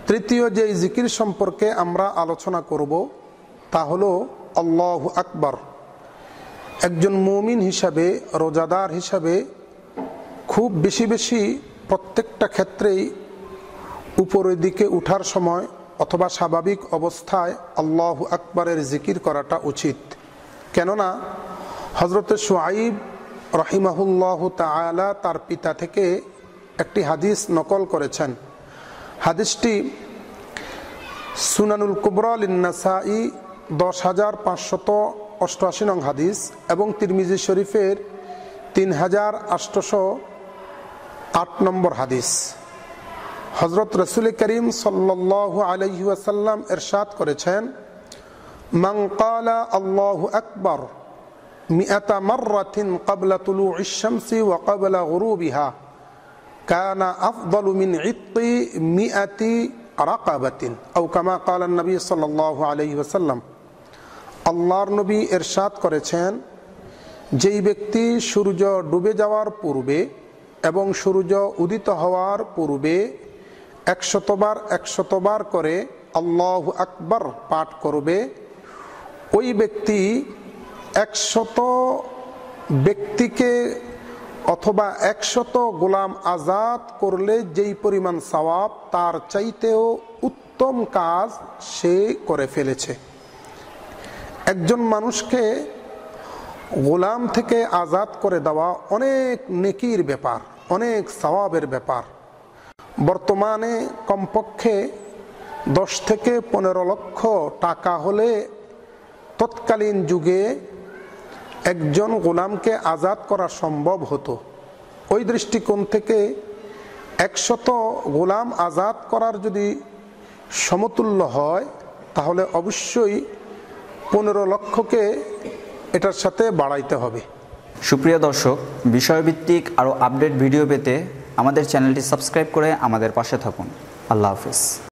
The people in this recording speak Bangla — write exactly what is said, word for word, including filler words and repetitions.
তৃতীয় যে জিকির সম্পর্কে আমরা আলোচনা করব তা হলো আল্লাহু আকবার। একজন মুমিন হিসাবে, রোজাদার হিসাবে খুব বেশি বেশি প্রত্যেকটা ক্ষেত্রেই উপরের দিকে উঠার সময় অথবা স্বাভাবিক অবস্থায় আল্লাহু আকবারের জিকির করাটা উচিত। কেননা হযরত শুআইব রাহিমাহুল্লাহু তাআলা তার পিতা থেকে একটি হাদিস নকল করেছেন। হাদিসটি সুনানুল কুবরা লিন-নাসাই দশ হাজার পাঁচশত অষ্টআশি নং হাদিস এবং তিরমিজি শরীফের তিন হাজার আটশো আট নম্বর হাদিস। হযরত রাসূল করিম সাল্লাল্লাহু আলাইহি ওয়াসাল্লাম ইরশাদ করেছেন, মান ক্বালা আল্লাহু আকবার মিআতা মাররাতিন ক্বাবলা তুলুইশ শামসি ওয়া ক্বাবলা গুরুবিহা কানা আফদালু মিন ইত্তি মিআতি রাকাবাতিন আও কামা ক্বালা নবী সাল্লাল্লাহু আলাইহি ওয়াসাল্লাম। আল্লাহর নবী ইরশাদ করেছেন, যেই ব্যক্তি সূর্য ডুবে যাওয়ার পূর্বে এবং সূর্য উদিত হওয়ার পূর্বে একশতবার একশতবার করে আল্লাহু আকবার পাঠ করবে, ওই ব্যক্তি একশত ব্যক্তিকে অথবা একশত গোলাম আজাদ করলে যেই পরিমাণ সওয়াব তার চাইতেও উত্তম কাজ সে করে ফেলেছে। একজন মানুষকে গোলাম থেকে আজাদ করে দেওয়া অনেক নেকির ব্যাপার, অনেক সওয়াবের ব্যাপার। বর্তমানে কমপক্ষে দশ থেকে পনেরো লক্ষ টাকা হলে তৎকালীন যুগে একজন গোলামকে আজাদ করা সম্ভব হতো। ওই দৃষ্টিকোণ থেকে একশত গোলাম আজাদ করার যদি সমতুল্য হয় তাহলে অবশ্যই পনেরো লক্ষকে এটার সাথে বাড়াইতে হবে। সুপ্রিয় দর্শক, বিষয়ভিত্তিক আরও আপডেট ভিডিও পেতে আমাদের চ্যানেলটি সাবস্ক্রাইব করে আমাদের পাশে থাকুন। আল্লাহ হাফেজ।